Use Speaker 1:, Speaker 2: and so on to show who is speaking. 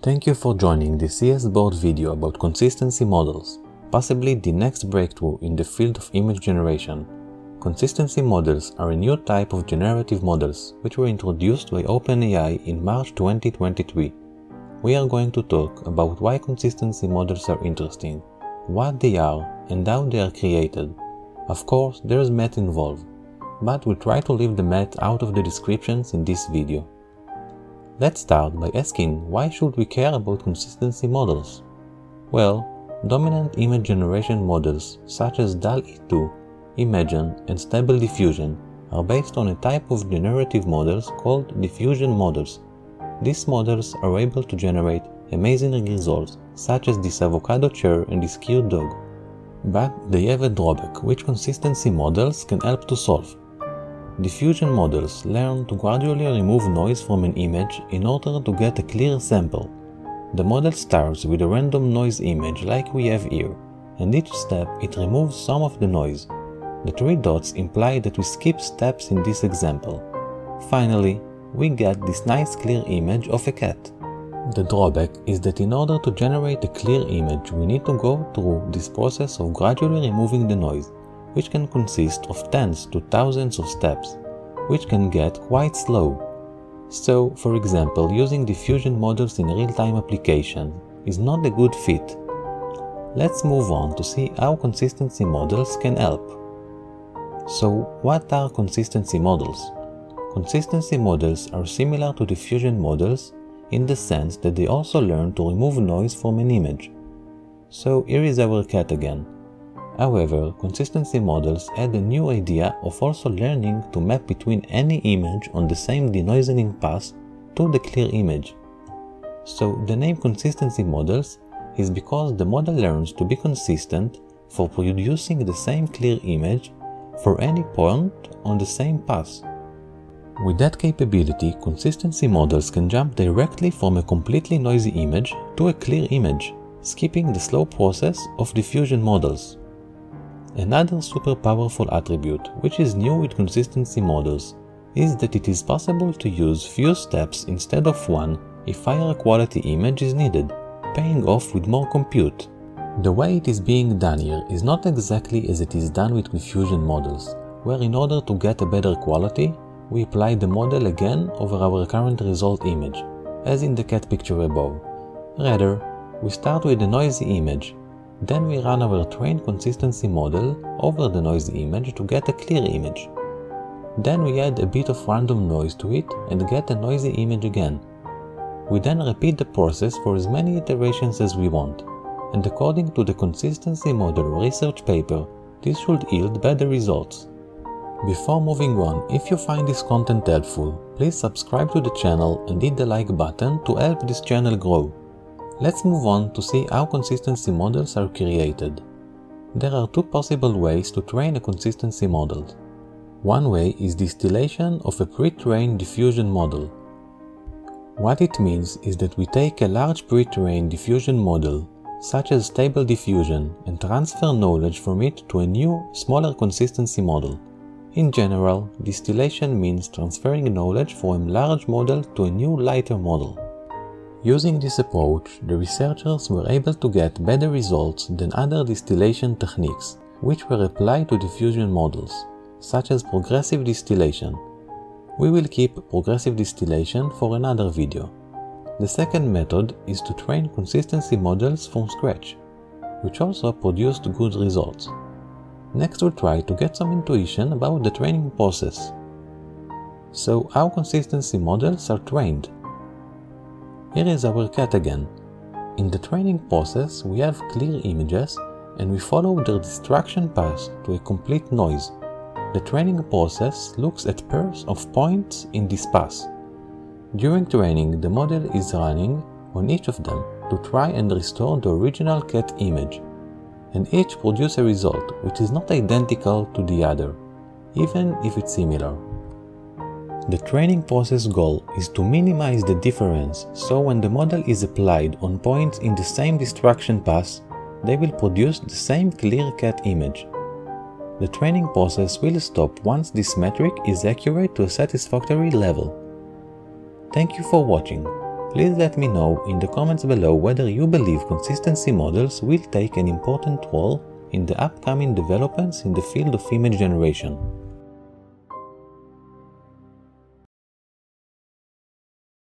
Speaker 1: Thank you for joining the CS board video about consistency models, possibly the next breakthrough in the field of image generation. Consistency models are a new type of generative models which were introduced by OpenAI in March 2023. We are going to talk about why consistency models are interesting, what they are, and how they are created. Of course, there is math involved, but we'll try to leave the math out of the descriptions in this video. Let's start by asking why should we care about consistency models? Well, dominant image generation models such as DALL-E 2, Imagen, and Stable Diffusion are based on a type of generative models called diffusion models. These models are able to generate amazing results such as this avocado chair and this cute dog. But they have a drawback which consistency models can help to solve. Diffusion models learn to gradually remove noise from an image in order to get a clear sample. The model starts with a random noise image like we have here, and each step it removes some of the noise. The three dots imply that we skip steps in this example. Finally, we get this nice clear image of a cat. The drawback is that in order to generate a clear image, we need to go through this process of gradually removing the noise, which can consist of tens to thousands of steps, which can get quite slow. So, for example, using diffusion models in real-time application is not a good fit. Let's move on to see how consistency models can help. So, what are consistency models? Consistency models are similar to diffusion models in the sense that they also learn to remove noise from an image. So, here is our cat again. However, consistency models add a new idea of also learning to map between any image on the same denoising path to the clear image. So the name consistency models is because the model learns to be consistent for producing the same clear image for any point on the same path. With that capability, consistency models can jump directly from a completely noisy image to a clear image, skipping the slow process of diffusion models. Another super powerful attribute, which is new with consistency models, is that it is possible to use few steps instead of one if higher quality image is needed, paying off with more compute. The way it is being done here is not exactly as it is done with diffusion models, where in order to get a better quality, we apply the model again over our current result image, as in the cat picture above. Rather, we start with a noisy image. Then we run our trained consistency model over the noisy image to get a clear image. Then we add a bit of random noise to it and get a noisy image again. We then repeat the process for as many iterations as we want, and according to the consistency model research paper, this should yield better results. Before moving on, if you find this content helpful, please subscribe to the channel and hit the like button to help this channel grow. Let's move on to see how consistency models are created. There are two possible ways to train a consistency model. One way is distillation of a pre-trained diffusion model. What it means is that we take a large pre-trained diffusion model, such as Stable Diffusion, and transfer knowledge from it to a new, smaller consistency model. In general, distillation means transferring knowledge from a large model to a new, lighter model. Using this approach, the researchers were able to get better results than other distillation techniques, which were applied to diffusion models, such as progressive distillation. We will keep progressive distillation for another video. The second method is to train consistency models from scratch, which also produced good results. Next, we'll try to get some intuition about the training process. So, how consistency models are trained? Here is our cat again. In the training process, we have clear images and we follow their distraction path to a complete noise. The training process looks at pairs of points in this path. During training, the model is running on each of them to try and restore the original cat image, and each produces a result which is not identical to the other, even if it's similar. The training process goal is to minimize the difference, so when the model is applied on points in the same distraction path, they will produce the same clear cat image. The training process will stop once this metric is accurate to a satisfactory level. Thank you for watching. Please let me know in the comments below whether you believe consistency models will take an important role in the upcoming developments in the field of image generation.